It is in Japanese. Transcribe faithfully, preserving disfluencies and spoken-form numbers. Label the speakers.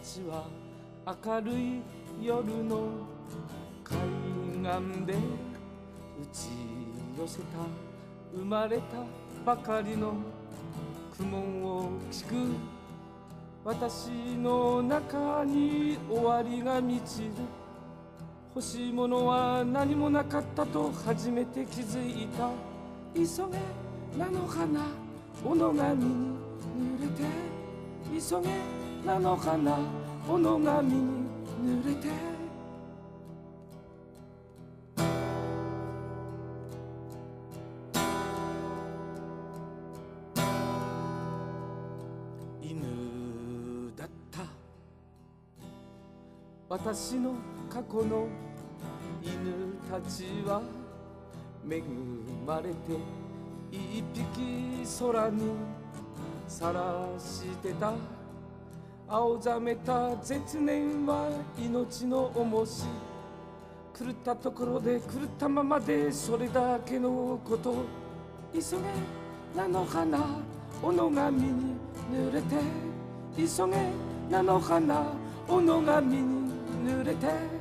Speaker 1: ちは明るい夜の海岸で打ち寄せた生まれたばかりの苦悶を聞く私の中に終わりが満ちる。欲しいものは何もなかったと初めて気づいた。急げ菜の花小野髪に濡れて、急げ菜の花小野髪に濡れて。犬だった私の過去の犬たちは恵まれて一匹空にさらしてた。青ざめた絶念は命の重し、狂ったところで狂ったままでそれだけのこと。急げ菜の花小野髪に濡れて、急げ菜の花小野髪に濡れて。